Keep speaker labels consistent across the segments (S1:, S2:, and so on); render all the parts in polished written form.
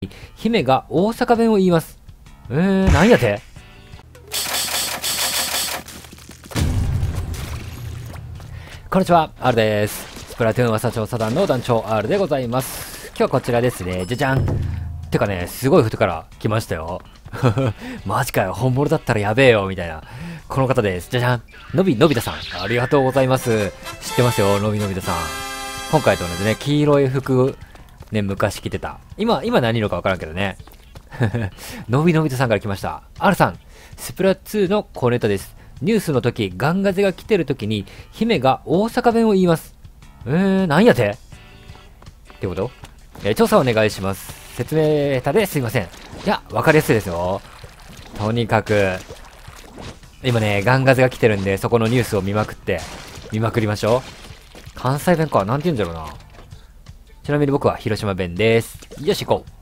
S1: 姫が大阪弁を言います。なんやて。こんにちは、R です。スプラトゥーン朝調査団の団長 R でございます。今日はこちらですね。じゃじゃん。てかね、すごい人から来ましたよ。マジかよ、本物だったらやべえよ、みたいな。この方です。じゃじゃん。のび太さん。ありがとうございます。知ってますよ、のび太さん。今回と同じね、黄色い服、ね、昔着てた。今何色かわからんけどね。のび太さんから来ました。R さん、スプラ2のコネタです。ニュースの時、ガンガゼが来てる時に、姫が大阪弁を言います。なんやてってこと？調査お願いします。説明下手ですいません。いや、わかりやすいですよ。とにかく、今ね、ガンガゼが来てるんで、そこのニュースを見まくりましょう。関西弁か、なんて言うんだろうな。ちなみに僕は広島弁です。よし、行こう。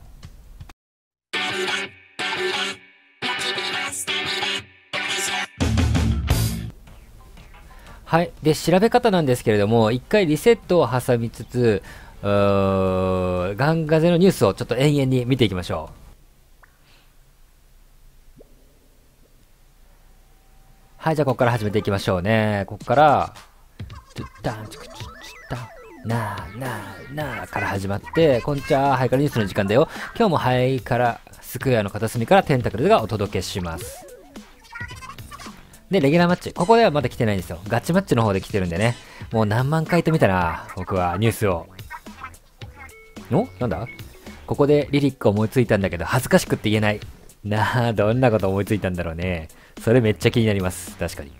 S1: はい。で、調べ方なんですけれども、一回リセットを挟みつつ、ガンガゼのニュースをちょっと延々に見ていきましょう。はい、じゃあここから始めていきましょうね。ここから、なあから始まって、こんにちは、ハイカラニュースの時間だよ。今日もハイカラスクエアの片隅からテンタクルがお届けします。で、レギュラーマッチ。ここではまだ来てないんですよ。ガチマッチの方で来てるんでね。もう何万回と見たな、僕はニュースを。なんだここでリリック思いついたんだけど、恥ずかしくって言えない。なあ、どんなこと思いついたんだろうね。それめっちゃ気になります。確かに。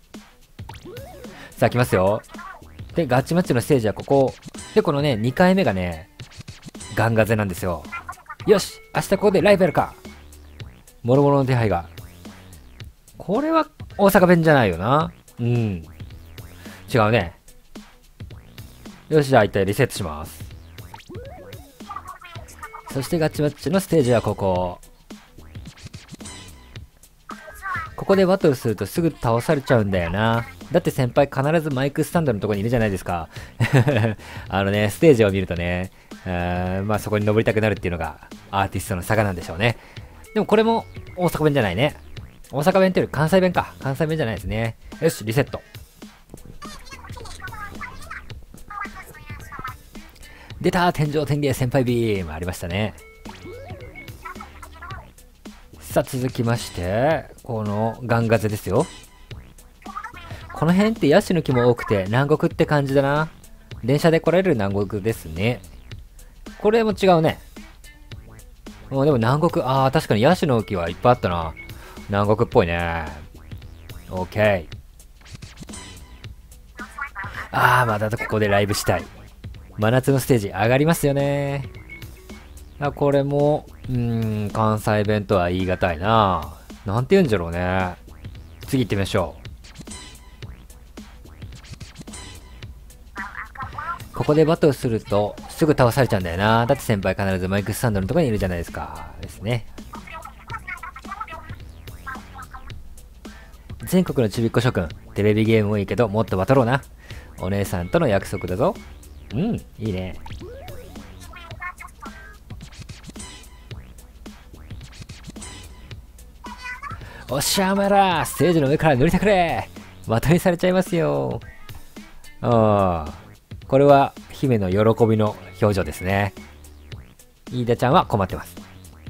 S1: さあ、来ますよ。で、ガチマッチのステージはここ。で、このね、2回目がね、ガンガゼなんですよ。よし明日ここでライブやるか。もろもろの手配が。これは大阪弁じゃないよな。うん。違うね。よし、じゃあ一体リセットします。そしてガチマッチのステージはここ。ここでバトルするとすぐ倒されちゃうんだよな。だって先輩必ずマイクスタンドのとこにいるじゃないですか。あのね、ステージを見るとね、まあそこに登りたくなるっていうのがアーティストの差がなんでしょうね。でもこれも大阪弁じゃないね。大阪弁っていうより関西弁か。関西弁じゃないですね。よし、リセット。出た天上天芸先輩ビームありましたね。さあ続きまして、このガンガゼですよ。この辺ってヤシの木も多くて南国って感じだな。電車で来られる南国ですね。これも違うね。でも南国、確かにヤシの木はいっぱいあったな。南国っぽいね。オッケー。またここでライブしたい。真夏のステージ上がりますよね。これも、関西弁とは言い難いな。なんて言うんじゃろうね。次行ってみましょう。ここでバトルするとすぐ倒されちゃうんだよな。だって先輩必ずマイクスタンドのところにいるじゃないですか。ですね。全国のちびっこ諸君、テレビゲームもいいけどもっとバトろうな。お姉さんとの約束だぞ。いいね。おっしゃお前らステージの上から乗りてくれ。バトにされちゃいますよ。これは姫の喜びの表情ですね。飯田ちゃんは困ってます。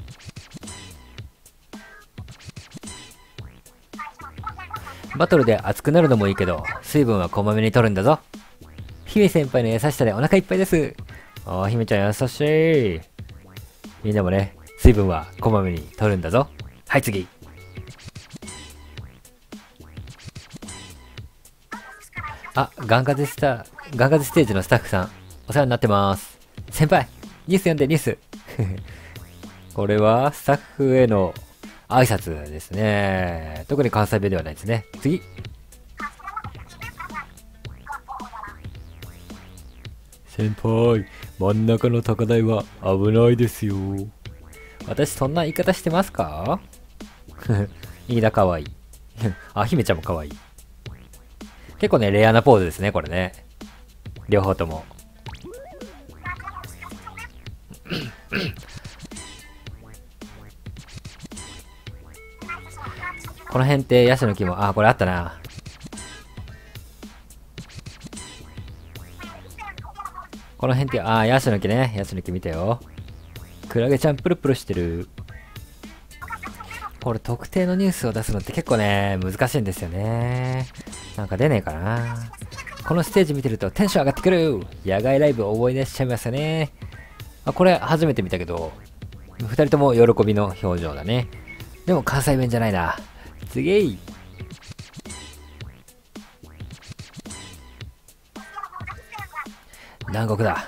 S1: バトルで熱くなるのもいいけど水分はこまめに取るんだぞ。姫先輩の優しさでお腹いっぱいです。姫ちゃん優しい。みんなもね、水分はこまめに取るんだぞ。はい次。ガンガゼステージのスタッフさん、お世話になってます。先輩、ニュース読んでニュース。これはスタッフへの挨拶ですね。特に関西弁ではないですね。次。先輩、真ん中の高台は危ないですよ。私そんな言い方してますか？いいな、かわいい。姫ちゃんもかわいい。結構ね、レアなポーズですね、これね。両方とも。 この辺ってヤシの木も、あ、これあったな。この辺って、あ、ヤシの木ね。ヤシの木見たよ。クラゲちゃんプルプルしてる。これ特定のニュースを出すのって結構ね、難しいんですよね。なんか出ねえかな。このステージ見てるとテンション上がってくる。野外ライブを思い出しちゃいますよね。あ、これ初めて見たけど、二人とも喜びの表情だね。でも関西弁じゃないな。次南国だ。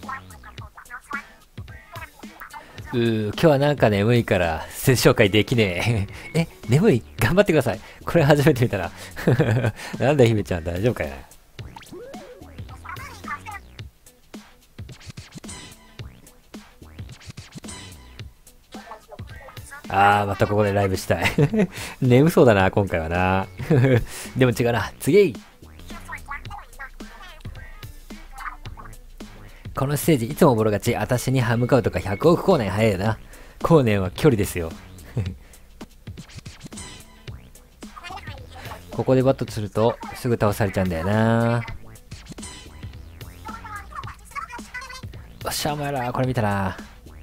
S1: 今日はなんか眠いからステージ紹介できねえ。眠い頑張ってください。これ初めて見たら。なんだ姫ちゃん大丈夫かよ。またここでライブしたい。眠そうだな、今回はな。でも違うな。次このステージいつもボロ勝ち。私に歯向かうとか100億光年早いよな。光年は距離ですよ。ここでバットするとすぐ倒されちゃうんだよな。よっしゃ、お前ら、これ見たな。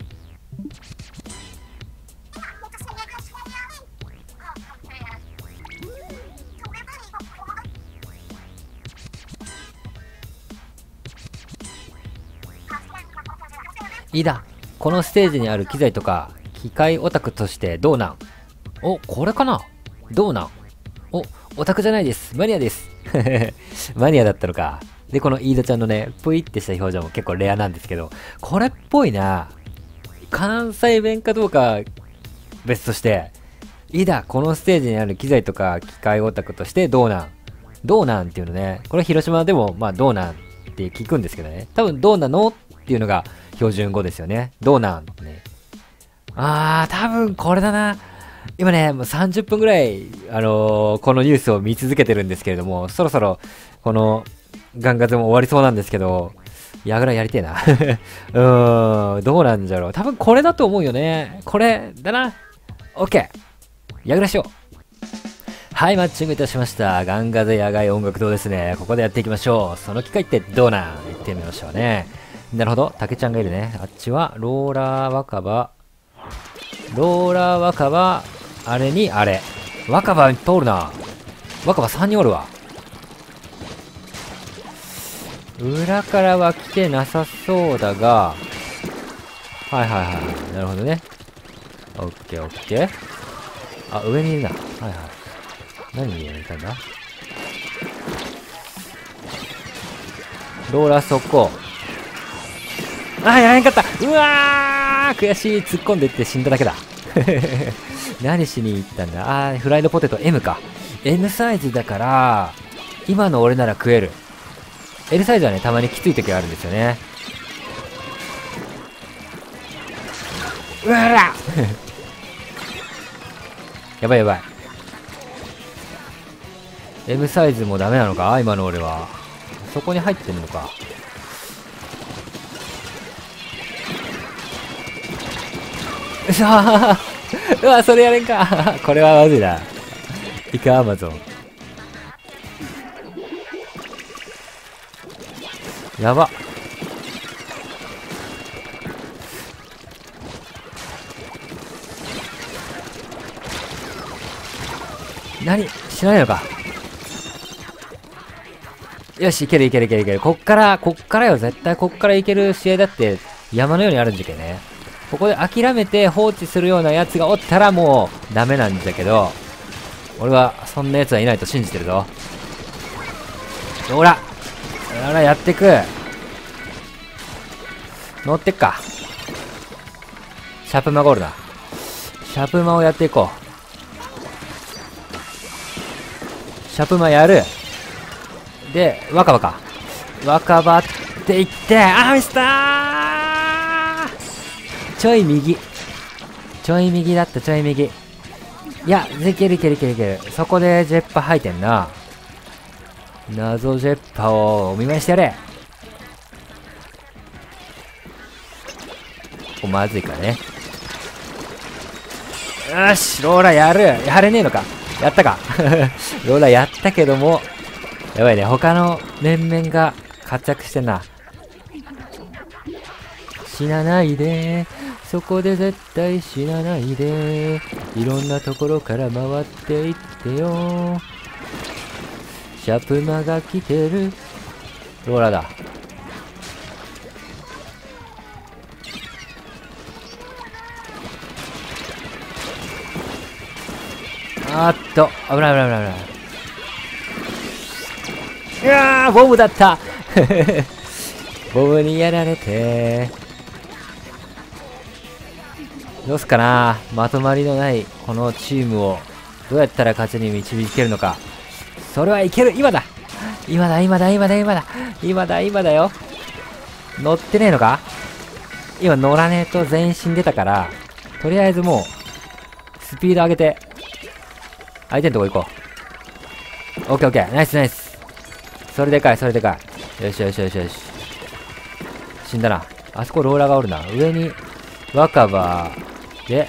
S1: いいだ。このステージにある機材とか、機械オタクとしてどうなん？お、これかな？どうなん？お、オタクじゃないです。マニアです。マニアだったのか。で、この飯田ちゃんのね、ぷいってした表情も結構レアなんですけど、これっぽいな。関西弁かどうか、別として、いいだ。このステージにある機材とか、機械オタクとしてどうなん？どうなんっていうのね。これ広島でも、まあ、どうなんって聞くんですけどね。多分、どうなのっていうのが、標準語ですよね。どうなんね。多分これだな。今ね、もう30分ぐらい、このニュースを見続けてるんですけれども、そろそろ、この、ガンガゼも終わりそうなんですけど、やぐらやりてえな。どうなんじゃろう。多分これだと思うよね。これだな。OK。やぐらしよう。はい、マッチングいたしました。ガンガゼ野外音楽堂ですね。ここでやっていきましょう。その機械ってどうなん？行ってみましょうね。なるほど。竹ちゃんがいるね。あっちは、ローラー若葉。ローラー若葉、あれにあれ。若葉いっぱいおるな。若葉3人おるわ。裏からは来てなさそうだが。はいはいはい。なるほどね。オッケーオッケー。あ、上にいるな。はいはい。何に入れたんだ？ローラー速攻。やらんかった。うわー悔しい。突っ込んでって死んだだけだ。何しに行ったんだ。フライドポテト M か。M サイズだから、今の俺なら食える。L サイズはね、たまにきつい時があるんですよね。うわらやばいやばい。M サイズもダメなのか今の俺は。そこに入ってんのか。うわ、それやれんか。これはまずいな。イカアマゾン。やば。何しないのか。よし、いけるいけるいけるいける。こっからよ。絶対こっからいける試合だって山のようにあるんじゃけね。ここで諦めて放置するようなやつがおったらもうダメなんだけど、俺はそんなやつはいないと信じてるぞ。ほらやってく。乗ってっか。シャープマゴールだ。シャープマをやっていこう。シャープマやる。で、若葉か。若葉っていって、ミスったー。ちょい右。ちょい右だった、ちょい右。いや、いけるいけるいけるいける。そこでジェッパ吐いてんな。謎ジェッパをお見舞いしてやれ。まずいかね。よし、ローラやる。やれねえのか。 やったかローラやったけども、やばいね。他の面々が活躍してんな。死なないで。そこで絶対死なないで。いろんなところから回っていってよ。シャプマが来てる。ローラだ。あーっと、危ない危ない危ない危ない。いやー、ボムだったボムにやられて。どうすかな、まとまりのないこのチームをどうやったら勝ちに導けるのか。それはいける。今だ今だ今だ今だ今だ今だ今だよ。乗ってねえのか。今乗らねえと全身出たから、とりあえずもうスピード上げて相手のとこ行こう。オッケーオッケー、ナイスナイス。それでかいそれでかい。よしよしよしよし。死んだな。あそこローラーがおるな。上に若葉で、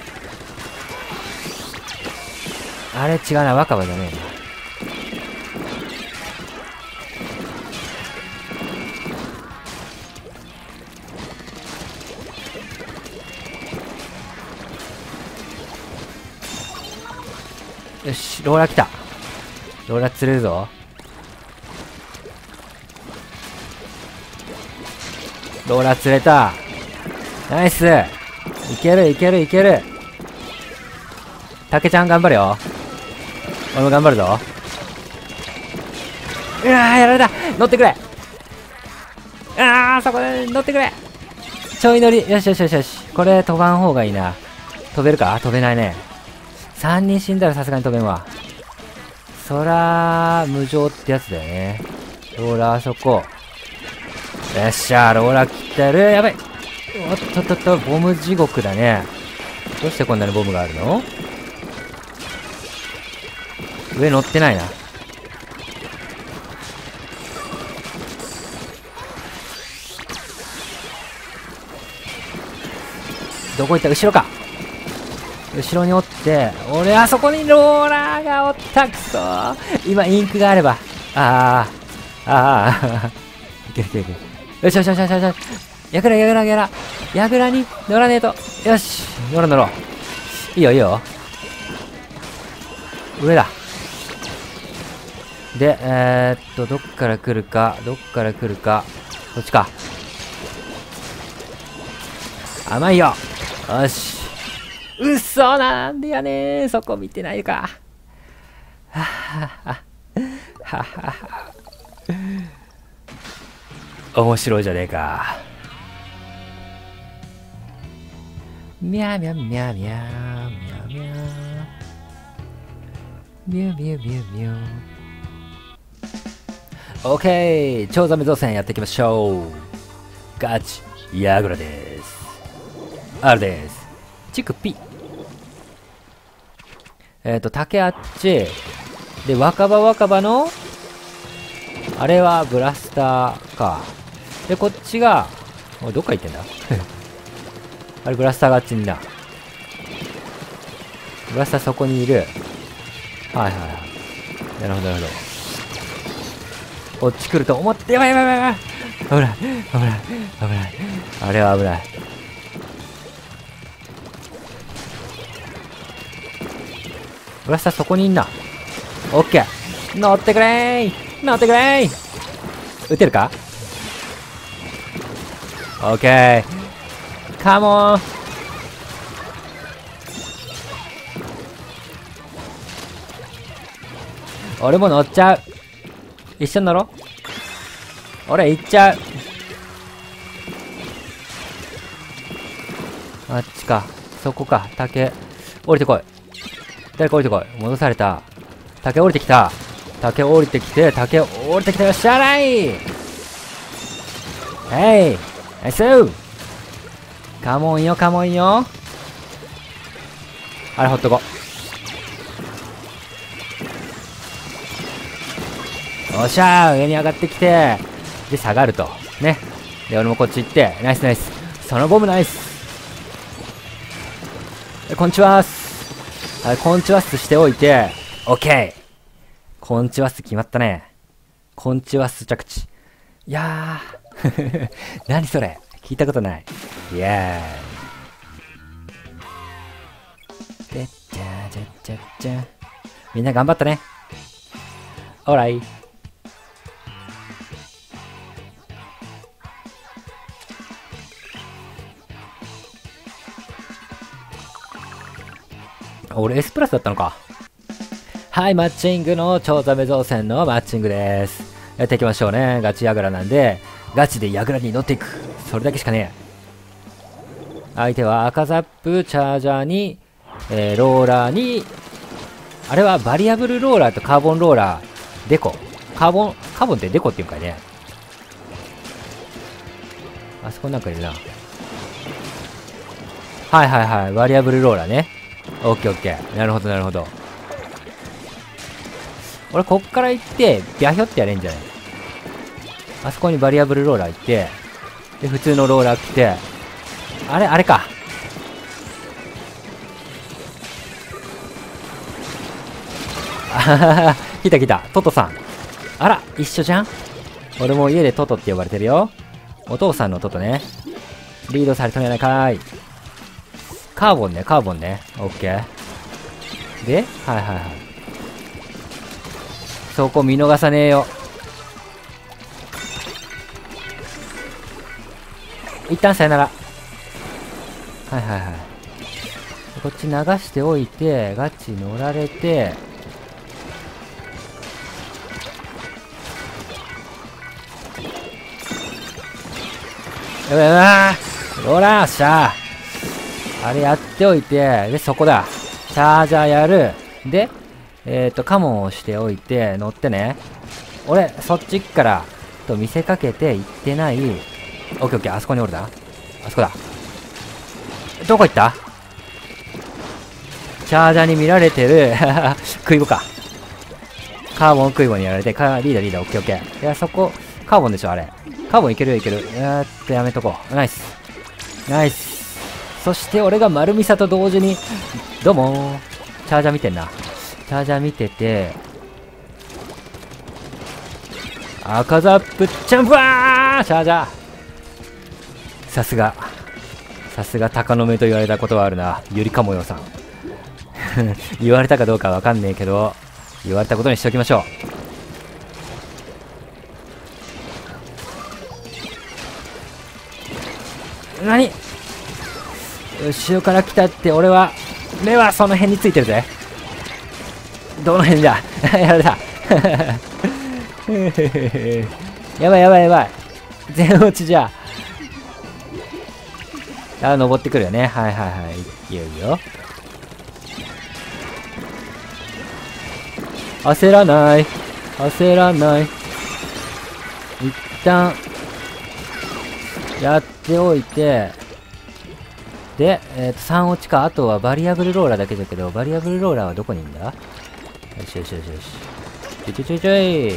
S1: あれ違うな、若葉じゃねえな。よし、ローラー来た。ローラー釣れるぞ。ローラー釣れた。ナイス。いけるいけるいける。たけちゃん頑張れよ。俺も頑張るぞ。うわー、やられた。乗ってくれ。あー、そこで乗ってくれ。ちょい乗り。よしよしよしよし。これ飛ばん方がいいな。飛べるか。飛べないね。3人死んだらさすがに飛べんわ。そら無情ってやつだよね。ローラーあそこ。よっしゃー、ローラー切ってる。やばい。おっとっとっと、ボム地獄だね。どうしてこんなにボムがあるの。上乗ってないな。どこ行った。後ろか。後ろにおって、俺あそこにローラーがおった。くそー。今インクがあれば。いけるいけるいける。よしよしよしよしよし。やぐらやぐらやぐら。やぐらに乗らねえと。よし。乗ろう乗ろう。いいよいいよ。上だ。で、どっから来るか。どっから来るか。こっちか。甘いよ。よし。うっそ、なんでやねー。そこ見てないか。ははは。ははは。面白いじゃねえか。みゃみゃみゃみゃみゃみゃみゅみゅみゅみゅ。オッケー、チョウザメ造船やっていきましょう。ガチヤグラです。R です。チクピ。竹あっちで、若葉のあれはブラスターか。で、こっちが、おい、どっか行ってんだあれ、ブラスターがあっちにいんだ。ブラスターそこにいる。はいはいはい。なるほどなるほど。こっち来ると思って、やばいやばいやばい。危ない危ない危ない。あれは危ない。ブラスターそこにいんな。オッケー。乗ってくれー乗ってくれー。撃てるか。オッケー。カモン。俺も乗っちゃう。一緒に乗ろう。俺行っちゃう。あっちか。そこか。竹。降りてこい。誰か降りてこい。戻された。竹降りてきた。竹降りてきて、竹降りてきた。よっしゃーらい。はい。ナイスー。カモンよ、カモンよ。あれ、ほっとこ。よっしゃー。上に上がってきて。で、下がると。ね。で、俺もこっち行って。ナイスナイス。そのボムナイス。こんにちはーす。はい、こんにちはーすしておいて。 オッケー。コンチワス決まったね。コンチワス着地。いやー。何それ聞いたことない。イエーイ。でっちゃじゃじゃじゃ。みんな頑張ったね。オーライ。俺 S プラスだったのか。はい、マッチングの超ザメ造船のマッチングです。やっていきましょうね。ガチヤグラなんで、ガチでヤグラに乗っていく。それだけしかねえ。相手は赤ザップ、チャージャーに、ローラーに、あれはバリアブルローラーとカーボンローラー、デコ。カーボンってデコって言うんかいね。あそこなんかいるな。はいはいはい、バリアブルローラーね。オッケーオッケー。なるほどなるほど。俺こっから行って、ビャヒョってやれんじゃない？あそこにバリアブルローラー行って、で、普通のローラー来て、あれか。あははは、来た来た。トトさん。あら、一緒じゃん？俺も家でトトって呼ばれてるよ。お父さんのトトね。リードされたんやないかーい。カーボンね、カーボンね。オッケー。で、はいはいはい。そこ見逃さねえよ。一旦さよなら。はいはいはい。こっち流しておいて、ガチ乗られて、やばいやばい、ローラーっしゃー。あれやっておいて、で、そこだ。チャージャーやる。で、カモンをしておいて、乗ってね。俺、そっちから、と見せかけて行ってない。オッケーオッケー、あそこにおるだ。あそこだ。どこ行った？チャージャーに見られてる。クイボか。カーボンクイボにやられて、リーダーリーダー、オッケーオッケー。いや、そこ、カーボンでしょ、あれ。カーボンいけるいける。やめとこう。ナイス。ナイス。そして俺が丸ミサと同時に、どうもー。チャージャー見てんな。チャージャー見てて、赤ザップ、ジャンプワーチャージャー。さすが鷹の目と言われたことはあるな。ゆりかもよさん。言われたかどうかわかんねえけど、言われたことにしておきましょう。何？後ろから来たって俺は、目はその辺についてるぜ。どの辺だ？やられた。やばいやばいやばい。全落ちじゃ。登ってくるよね。はいはいはい。いいよいいよ。焦らない。焦らない。一旦、やっておいて、で、3落ちか。あとはバリアブルローラーだけだけど、バリアブルローラーはどこにいんだ？よしよしよしよし。ちょいちょいちょい。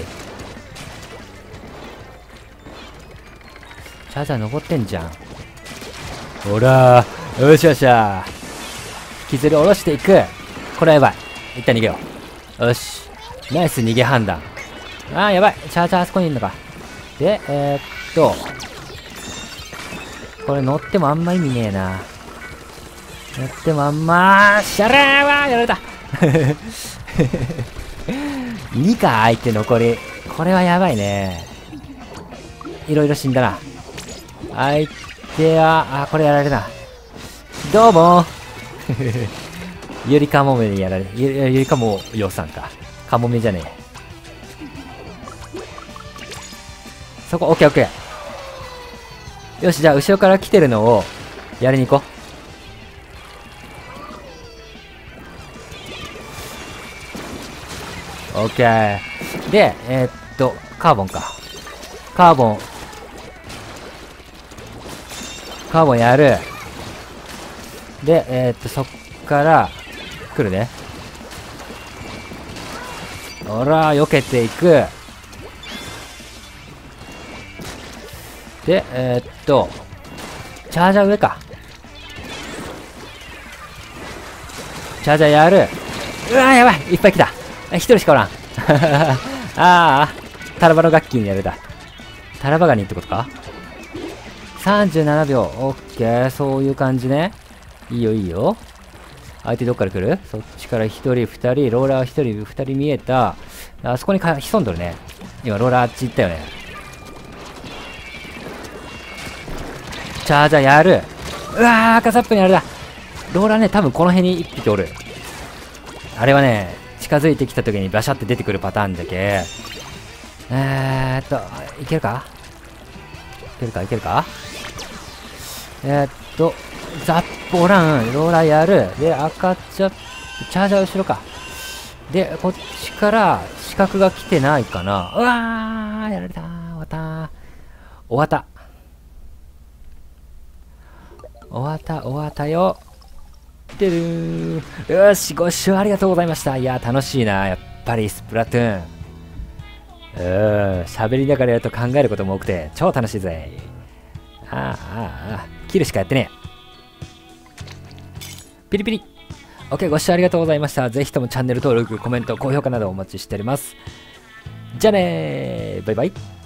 S1: チャージャー登ってんじゃん。ほらー。よっしゃよっしゃ。引きずり下ろしていく。これはやばい。一旦逃げよう。よし。ナイス逃げ判断。あーやばい。チャージャーあそこにいるのか。で、これ乗ってもあんま意味ねえな。乗ってもあんまシャラーわーやられた。2か相手残り。これはやばいね。いろいろ死んだな。相手は、これやられるな。どうもゆりかもめにやられ、ゆりかもよさんか。かもめじゃねえ。そこ、オッケーオッケー。よし、じゃあ、後ろから来てるのを、やりに行こう。オッケー。で、カーボンか。カーボンやる。で、そっから、来るね。ほら、避けていく。で、チャージャー上か。チャージャーやる。うわー、やばい。いっぱい来た。 一人しかおらん。ああ、タラバの楽器にやるだ。タラバガニってことか？ 37 秒。オッケー。そういう感じね。いいよ、いいよ。相手どっから来る？そっちから1人、2人、ローラー1人、2人見えた。あそこに潜んどるね。今、ローラーあっち行ったよね。チャージャーやる。うわー、赤サップにあれだ。ローラーね、多分この辺に1匹おる。あれはね、近づいてきた時にバシャって出てくるパターンじゃけ。いけるか？いけるかいけるか？ザップおらん。ローラーやる。で、赤チャージャー後ろか。で、こっちから四角が来てないかな。うわー、やられたー。終わったー。終わった。終わった、終わったよ。てるー。よし、ご視聴ありがとうございました。いや、楽しいな。やっぱりスプラトゥーン。喋りながらやると考えることも多くて、超楽しいぜ。キルしかやってねえ。ピリピリ。OK、ご視聴ありがとうございました。ぜひともチャンネル登録、コメント、高評価などお待ちしております。じゃあねー。バイバイ。